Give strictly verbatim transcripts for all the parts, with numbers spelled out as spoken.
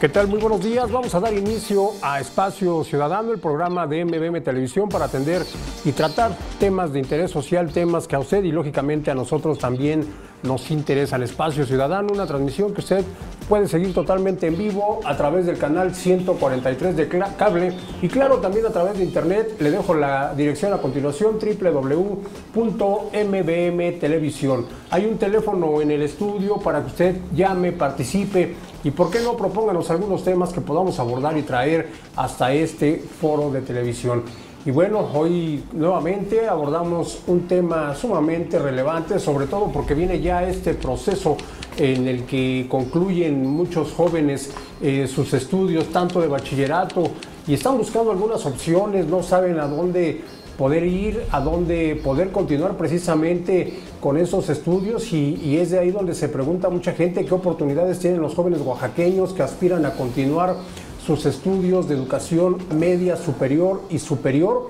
¿Qué tal? Muy buenos días. Vamos a dar inicio a Espacio Ciudadano, el programa de M B M Televisión para atender y tratar temas de interés social, temas que a usted y lógicamente a nosotros también nos interesa. El Espacio Ciudadano, una transmisión que usted puede seguir totalmente en vivo a través del canal ciento cuarenta y tres de cable y claro, también a través de internet. Le dejo la dirección a continuación, doble u doble u doble u punto m b m televisión. Hay un teléfono en el estudio para que usted llame, participe y por qué no propónganos algunos temas que podamos abordar y traer hasta este foro de televisión. Y bueno, hoy nuevamente abordamos un tema sumamente relevante, sobre todo porque viene ya este proceso en el que concluyen muchos jóvenes eh, sus estudios, tanto de bachillerato, y están buscando algunas opciones, no saben a dónde poder ir, a dónde poder continuar precisamente con esos estudios y, y es de ahí donde se pregunta mucha gente qué oportunidades tienen los jóvenes oaxaqueños que aspiran a continuar sus estudios de educación media, superior y superior.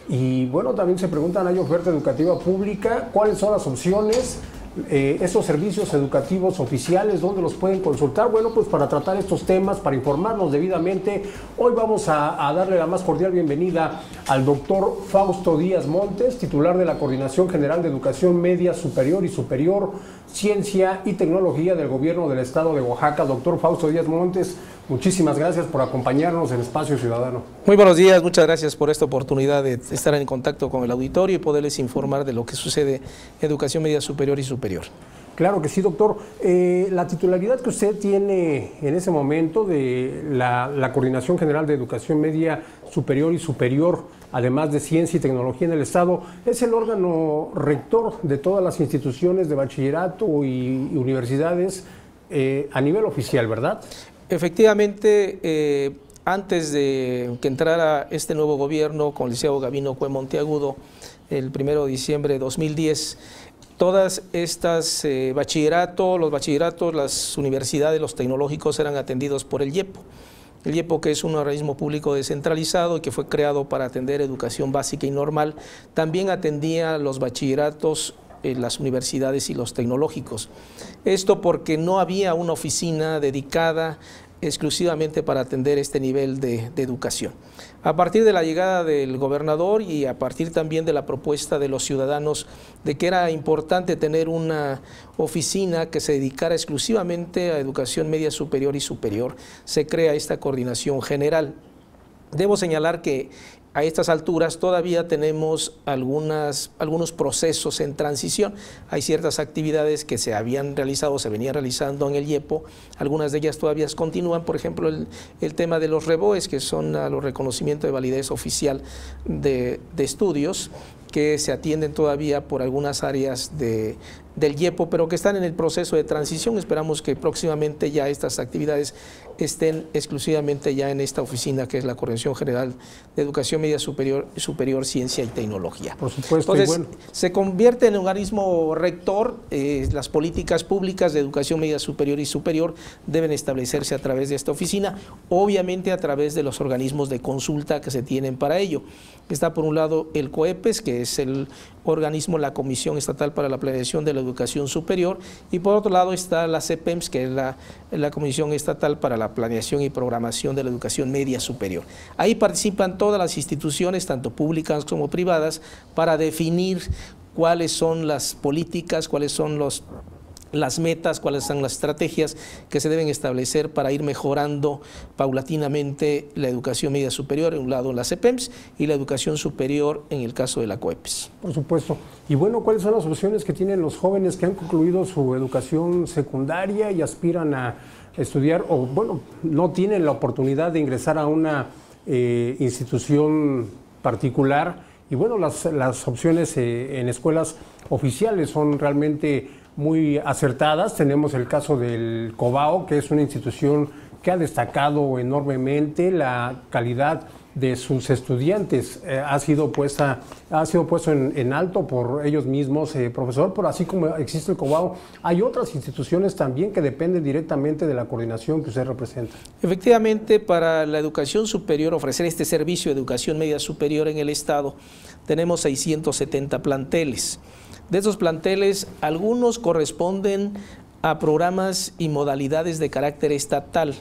Y bueno, también se preguntan, ¿hay oferta educativa pública? ¿Cuáles son las opciones? Eh, esos servicios educativos oficiales, ¿dónde los pueden consultar? Bueno, pues para tratar estos temas, para informarnos debidamente, hoy vamos a, a darle la más cordial bienvenida al doctor Fausto Díaz Montes, titular de la Coordinación General de Educación Media, Superior y Superior, Ciencia y Tecnología del Gobierno del Estado de Oaxaca. Doctor Fausto Díaz Montes, muchísimas gracias por acompañarnos en Espacio Ciudadano. Muy buenos días, muchas gracias por esta oportunidad de estar en contacto con el auditorio y poderles informar de lo que sucede en educación media superior y superior. Claro que sí, doctor. Eh, la titularidad que usted tiene en ese momento de la, la Coordinación General de Educación Media Superior y Superior, además de Ciencia y Tecnología en el Estado, es el órgano rector de todas las instituciones de bachillerato y, y universidades eh, a nivel oficial, ¿verdad? Efectivamente, eh, antes de que entrara este nuevo gobierno con el licenciado Gabino Cue Monteagudo, el primero de diciembre de dos mil diez, todas estas eh, bachillerato, los bachilleratos, las universidades, los tecnológicos eran atendidos por el IEPO. El IEPO, que es un organismo público descentralizado y que fue creado para atender educación básica y normal, también atendía los bachilleratos en las universidades y los tecnológicos. Esto porque no había una oficina dedicada exclusivamente para atender este nivel de, de educación. A partir de la llegada del gobernador y a partir también de la propuesta de los ciudadanos de que era importante tener una oficina que se dedicara exclusivamente a educación media superior y superior, se crea esta coordinación general. Debo señalar que a estas alturas todavía tenemos algunas, algunos procesos en transición. Hay ciertas actividades que se habían realizado, se venían realizando en el IEPO, algunas de ellas todavía continúan, por ejemplo el, el tema de los REBOES, que son a los reconocimientos de validez oficial de, de estudios, que se atienden todavía por algunas áreas de, del IEPO, pero que están en el proceso de transición. Esperamos que próximamente ya estas actividades estén exclusivamente ya en esta oficina que es la Coordinación General de Educación Media Superior, Superior Ciencia y Tecnología. Por supuesto. Entonces, bueno. se convierte en un organismo rector. Eh, las políticas públicas de educación media superior y superior deben establecerse a través de esta oficina, obviamente a través de los organismos de consulta que se tienen para ello. Está por un lado el COEPES, que es el organismo, la Comisión Estatal para la Planeación de la Educación Superior, y por otro lado está la CEPEMS, que es la, la Comisión Estatal para la Planeación y Programación de la Educación Media Superior. Ahí participan todas las instituciones, tanto públicas como privadas, para definir cuáles son las políticas, cuáles son los las metas, cuáles son las estrategias que se deben establecer para ir mejorando paulatinamente la educación media superior, en un lado la CEPEMS, y la educación superior en el caso de la COEPES. Por supuesto. Y bueno, ¿cuáles son las opciones que tienen los jóvenes que han concluido su educación secundaria y aspiran a estudiar, o bueno, no tienen la oportunidad de ingresar a una eh, institución particular? Y bueno, las, las opciones eh, en escuelas oficiales son realmente muy acertadas. Tenemos el caso del COBAO, que es una institución que ha destacado enormemente la calidad de sus estudiantes. Eh, ha sido puesta, ha sido puesto en, en alto por ellos mismos, eh, profesor, pero así como existe el COBAO, hay otras instituciones también que dependen directamente de la coordinación que usted representa. Efectivamente, para la educación superior, ofrecer este servicio de educación media superior en el Estado, tenemos seiscientos setenta planteles. De esos planteles, algunos corresponden a programas y modalidades de carácter estatal,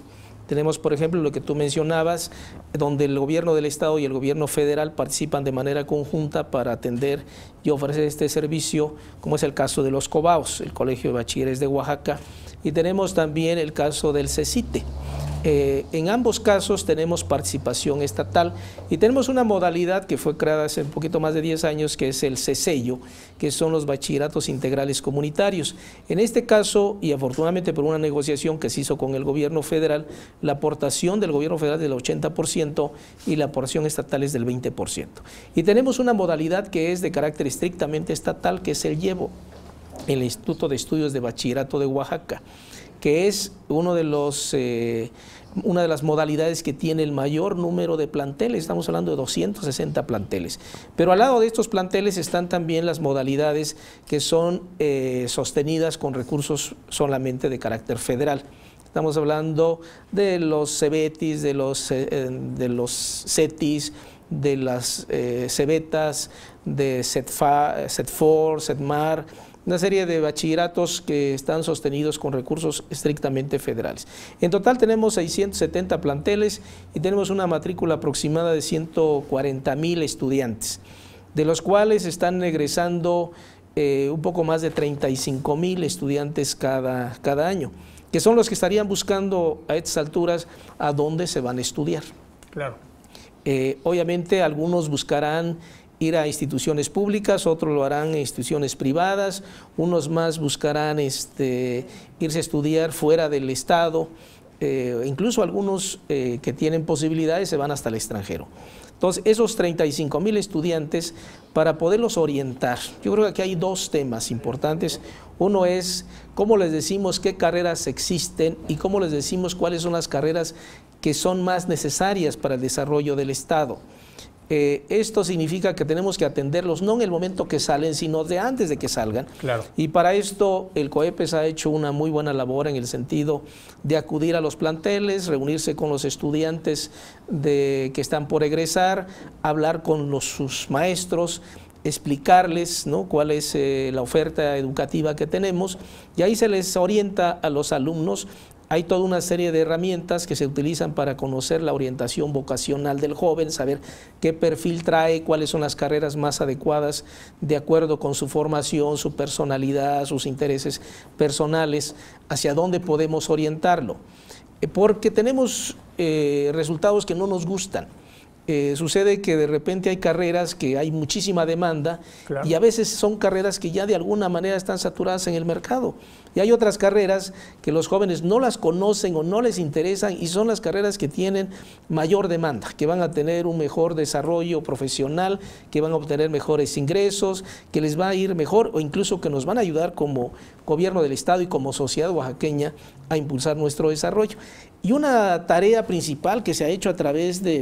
Tenemos, por ejemplo, lo que tú mencionabas, donde el gobierno del Estado y el gobierno federal participan de manera conjunta para atender y ofrecer este servicio, como es el caso de los COBAOS, el Colegio de Bachilleres de Oaxaca, y tenemos también el caso del CECITE. Eh, en ambos casos tenemos participación estatal y tenemos una modalidad que fue creada hace un poquito más de diez años, que es el CECELLO, que son los bachilleratos integrales comunitarios. En este caso, y afortunadamente por una negociación que se hizo con el gobierno federal, la aportación del gobierno federal es del ochenta por ciento y la aportación estatal es del veinte por ciento. Y tenemos una modalidad que es de carácter estrictamente estatal, que es el IEBO, el Instituto de Estudios de Bachillerato de Oaxaca, que es uno de los, eh, una de las modalidades que tiene el mayor número de planteles. Estamos hablando de doscientos sesenta planteles. Pero al lado de estos planteles están también las modalidades que son eh, sostenidas con recursos solamente de carácter federal. Estamos hablando de los CEBETIS, de los, eh, de los CETIS, de las eh, CEBETAS, de CETFA, CETFOR, CETMAR, una serie de bachilleratos que están sostenidos con recursos estrictamente federales. En total tenemos seiscientos setenta planteles y tenemos una matrícula aproximada de ciento cuarenta mil estudiantes, de los cuales están egresando eh, un poco más de treinta y cinco mil estudiantes cada, cada año, que son los que estarían buscando a estas alturas a dónde se van a estudiar. Claro. Eh, obviamente algunos buscarán ir a instituciones públicas, otros lo harán en instituciones privadas, unos más buscarán este, irse a estudiar fuera del estado, eh, incluso algunos eh, que tienen posibilidades se van hasta el extranjero. Entonces, esos treinta y cinco mil estudiantes, para poderlos orientar, yo creo que aquí hay dos temas importantes. Uno es cómo les decimos qué carreras existen y cómo les decimos cuáles son las carreras que son más necesarias para el desarrollo del estado. Eh, esto significa que tenemos que atenderlos no en el momento que salen, sino de antes de que salgan. Claro. Y para esto el COEPES ha hecho una muy buena labor en el sentido de acudir a los planteles, reunirse con los estudiantes de, que están por egresar, hablar con los, sus maestros, explicarles, ¿no?, cuál es eh, la oferta educativa que tenemos, y ahí se les orienta a los alumnos. Hay toda una serie de herramientas que se utilizan para conocer la orientación vocacional del joven, saber qué perfil trae, cuáles son las carreras más adecuadas de acuerdo con su formación, su personalidad, sus intereses personales, hacia dónde podemos orientarlo. Porque tenemos eh, resultados que no nos gustan. Eh, sucede que de repente hay carreras que hay muchísima demanda, claro, y a veces son carreras que ya de alguna manera están saturadas en el mercado. Y hay otras carreras que los jóvenes no las conocen o no les interesan y son las carreras que tienen mayor demanda, que van a tener un mejor desarrollo profesional, que van a obtener mejores ingresos, que les va a ir mejor o incluso que nos van a ayudar como gobierno del Estado y como sociedad oaxaqueña a impulsar nuestro desarrollo. Y una tarea principal que se ha hecho a través de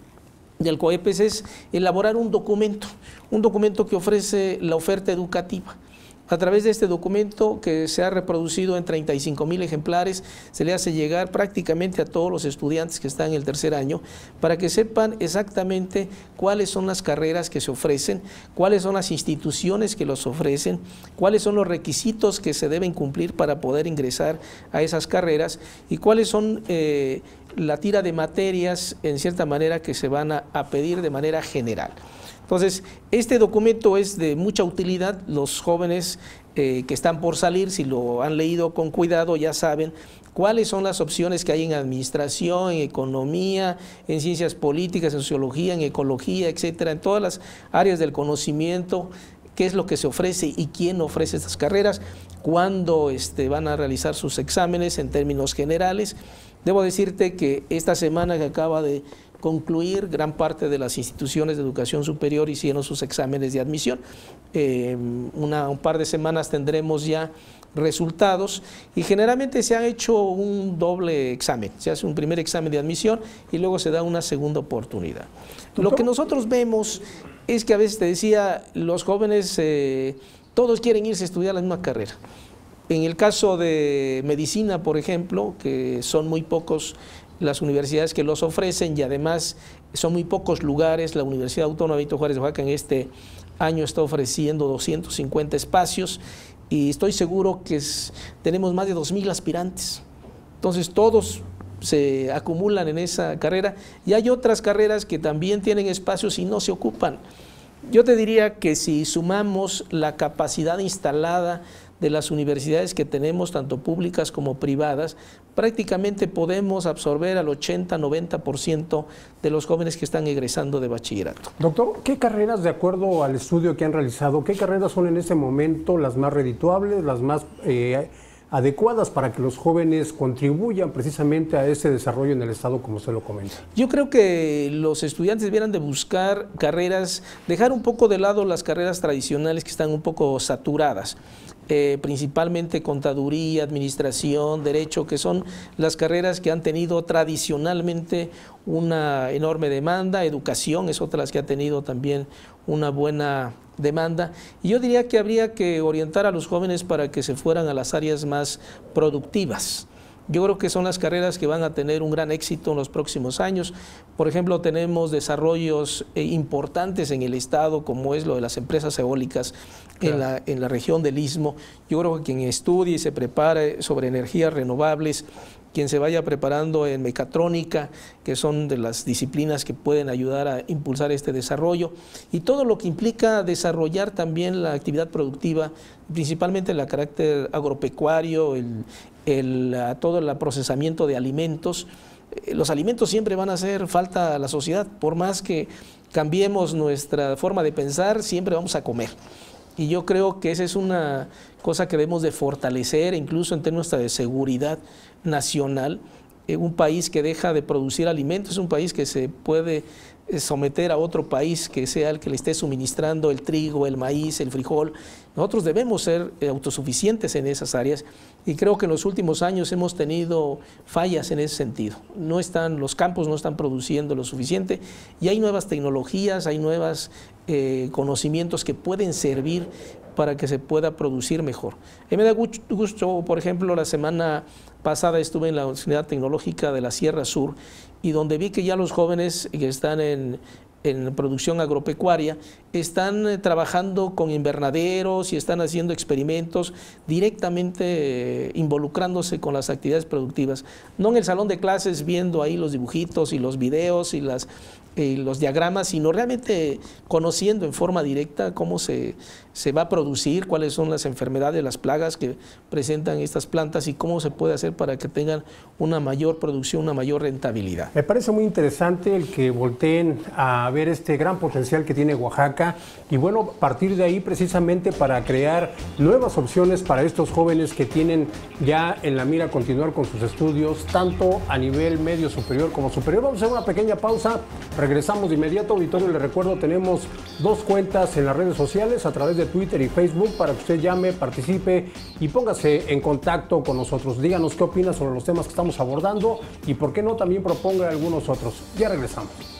del COEPES es elaborar un documento, un documento que ofrece la oferta educativa. A través de este documento, que se ha reproducido en treinta y cinco mil ejemplares, se le hace llegar prácticamente a todos los estudiantes que están en el tercer año para que sepan exactamente cuáles son las carreras que se ofrecen, cuáles son las instituciones que los ofrecen, cuáles son los requisitos que se deben cumplir para poder ingresar a esas carreras y cuáles son eh, la tira de materias, en cierta manera, que se van a, a pedir de manera general. Entonces, este documento es de mucha utilidad. Los jóvenes eh, que están por salir, si lo han leído con cuidado, ya saben cuáles son las opciones que hay en administración, en economía, en ciencias políticas, en sociología, en ecología, etcétera, en todas las áreas del conocimiento, qué es lo que se ofrece y quién ofrece estas carreras, cuándo este, van a realizar sus exámenes en términos generales. Debo decirte que esta semana que acaba de concluir, gran parte de las instituciones de educación superior hicieron sus exámenes de admisión. Eh, una, un par de semanas tendremos ya resultados y generalmente se ha hecho un doble examen. Se hace un primer examen de admisión y luego se da una segunda oportunidad. Lo que nosotros vemos es que a veces, te decía, los jóvenes eh, todos quieren irse a estudiar la misma carrera. En el caso de medicina, por ejemplo, que son muy pocos las universidades que los ofrecen y además son muy pocos lugares, la Universidad Autónoma Benito Juárez de Oaxaca en este año está ofreciendo doscientos cincuenta espacios y estoy seguro que es, tenemos más de dos mil aspirantes. Entonces todos se acumulan en esa carrera, y hay otras carreras que también tienen espacios y no se ocupan. Yo te diría que si sumamos la capacidad instalada de las universidades que tenemos, tanto públicas como privadas, prácticamente podemos absorber al ochenta, noventa por ciento de los jóvenes que están egresando de bachillerato. Doctor, ¿qué carreras, de acuerdo al estudio que han realizado, qué carreras son en este momento las más redituables, las más eh, adecuadas para que los jóvenes contribuyan precisamente a ese desarrollo en el Estado, como usted lo comenta? Yo creo que los estudiantes debieran de buscar carreras, dejar un poco de lado las carreras tradicionales que están un poco saturadas. Eh, principalmente contaduría, administración, derecho, que son las carreras que han tenido tradicionalmente una enorme demanda. Educación es otra de las que ha tenido también una buena demanda, y yo diría que habría que orientar a los jóvenes para que se fueran a las áreas más productivas. Yo creo que son las carreras que van a tener un gran éxito en los próximos años. Por ejemplo, tenemos desarrollos eh, importantes en el Estado, como es lo de las empresas eólicas, claro, en la, en la región del Istmo. Yo creo que quien estudie y se prepare sobre energías renovables, quien se vaya preparando en mecatrónica, que son de las disciplinas que pueden ayudar a impulsar este desarrollo, y todo lo que implica desarrollar también la actividad productiva, principalmente el carácter agropecuario, el, el, todo el procesamiento de alimentos. Los alimentos siempre van a hacer falta a la sociedad, por más que cambiemos nuestra forma de pensar, siempre vamos a comer. Y yo creo que esa es una cosa que debemos de fortalecer, incluso en términos de seguridad nacional. Eh, un país que deja de producir alimentos es un país que se puede eh, someter a otro país que sea el que le esté suministrando el trigo, el maíz, el frijol. Nosotros debemos ser eh, autosuficientes en esas áreas, y creo que en los últimos años hemos tenido fallas en ese sentido. No están, los campos no están produciendo lo suficiente, y hay nuevas tecnologías, hay nuevos eh, conocimientos que pueden servir para que se pueda producir mejor. A mí me da gusto, por ejemplo, la semana pasada estuve en la Universidad Tecnológica de la Sierra Sur, y donde vi que ya los jóvenes que están en, en producción agropecuaria están eh, trabajando con invernaderos y están haciendo experimentos directamente eh, involucrándose con las actividades productivas, no en el salón de clases viendo ahí los dibujitos y los videos y las Eh, los diagramas, sino realmente conociendo en forma directa cómo se, se va a producir, cuáles son las enfermedades, las plagas que presentan estas plantas, y cómo se puede hacer para que tengan una mayor producción, una mayor rentabilidad. Me parece muy interesante el que volteen a ver este gran potencial que tiene Oaxaca, y bueno, partir de ahí precisamente para crear nuevas opciones para estos jóvenes que tienen ya en la mira continuar con sus estudios, tanto a nivel medio superior como superior. Vamos a hacer una pequeña pausa. Regresamos de inmediato. Auditorio, les recuerdo, tenemos dos cuentas en las redes sociales, a través de Twitter y Facebook, para que usted llame, participe y póngase en contacto con nosotros. Díganos qué opina sobre los temas que estamos abordando, y por qué no también proponga algunos otros. Ya regresamos.